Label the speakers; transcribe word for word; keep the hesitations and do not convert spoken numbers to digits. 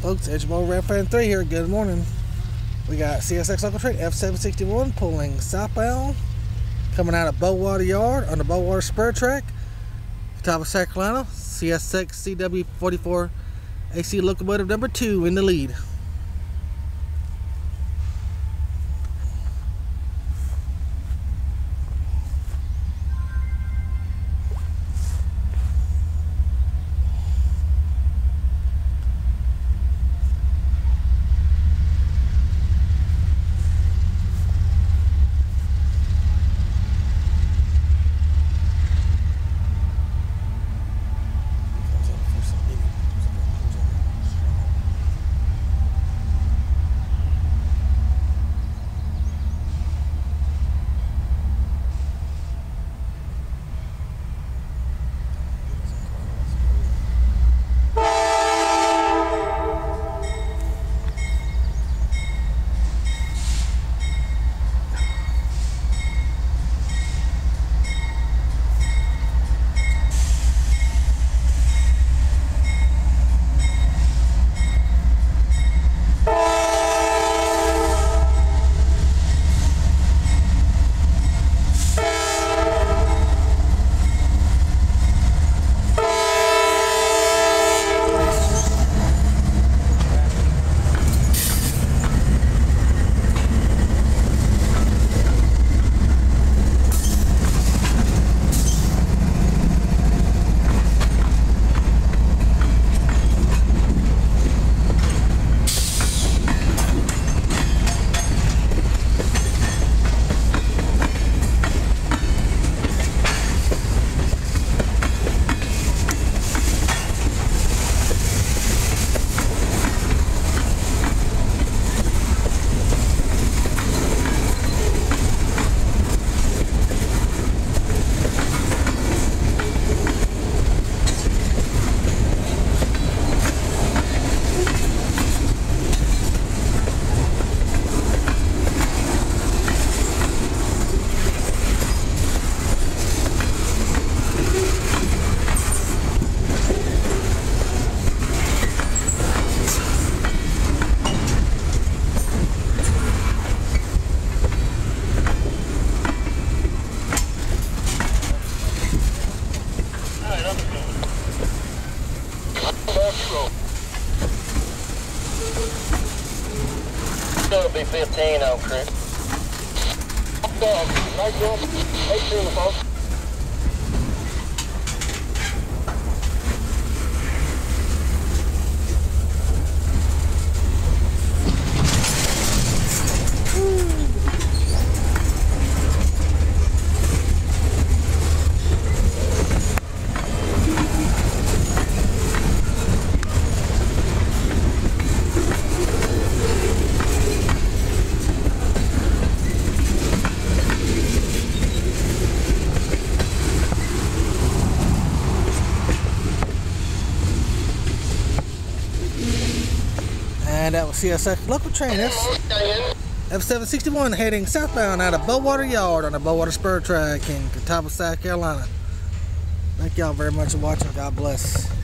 Speaker 1: Folks, Edge Bowl Red Fan three here. Good morning. We got C S X local train F seven sixty-one pulling southbound, coming out of Bowater Yard on the Bowater Spur track, Catawba, South Carolina. C S X C W forty-four A C Locomotive number two in the lead.
Speaker 2: It'll be fifteen on Chris. Right jump, eighteen folks.
Speaker 1: And that was C S X local train F seven sixty-one heading southbound out of Bowater Yard on the Bowater Spur track in Catawba, South Carolina. Thank y'all very much for watching. God bless.